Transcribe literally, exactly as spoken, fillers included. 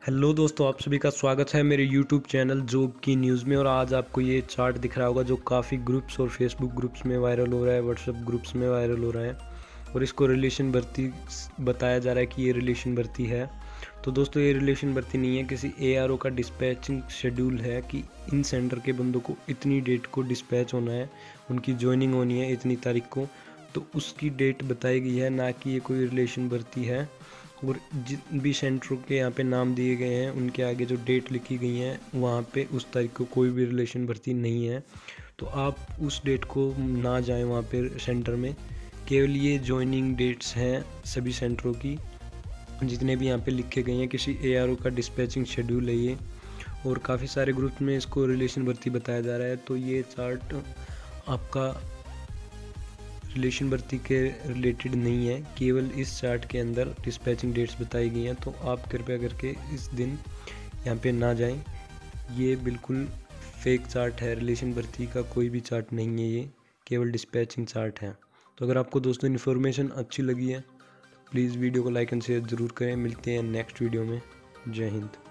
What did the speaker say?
Hello दोस्तों, आप सभी का स्वागत है मेरे यूट्यूब चैनल जॉब की न्यूज़ में। और आज आपको ये चार्ट दिख रहा होगा जो काफ़ी ग्रुप्स और फेसबुक ग्रुप्स में वायरल हो रहा है, व्हाट्सएप ग्रुप्स में वायरल हो रहा है और इसको रिलेशन भर्ती बताया जा रहा है कि ये रिलेशन भर्ती है। तो दोस्तों, ये रिलेशन भर्ती नहीं है, किसी एआरओ का डिस्पैचिंग शेड्यूल है कि इन सेंटर के बंदों को इतनी डेट को डिस्पैच होना है, उनकी ज्वाइनिंग होनी है इतनी तारीख को, तो उसकी डेट बताई गई है, ना कि ये कोई रिलेशन भर्ती है। और जिन भी सेंटरों के यहाँ पे नाम दिए गए हैं उनके आगे जो डेट लिखी गई हैं वहाँ पे उस तारीख को कोई भी रिलेशन भर्ती नहीं है। तो आप उस डेट को ना जाएं वहाँ पे सेंटर में। केवल ये जॉइनिंग डेट्स हैं सभी सेंटरों की, जितने भी यहाँ पे लिखे गए हैं। किसी एआरओ का डिस्पैचिंग शेड्यूल है ये, और काफ़ी सारे ग्रुप में इसको रिलेशन भर्ती बताया जा रहा है। तो ये चार्ट आपका रिलेशन भर्ती के रिलेटेड नहीं है, केवल इस चार्ट के अंदर डिस्पैचिंग डेट्स बताई गई हैं। तो आप कृपया करके इस दिन यहाँ पे ना जाएं। ये बिल्कुल फेक चार्ट है, रिलेशन भर्ती का कोई भी चार्ट नहीं है, ये केवल डिस्पैचिंग चार्ट है। तो अगर आपको दोस्तों इन्फॉर्मेशन अच्छी लगी है तो प्लीज़ वीडियो को लाइक एंड शेयर ज़रूर करें। मिलते हैं नेक्स्ट वीडियो में। जय हिंद।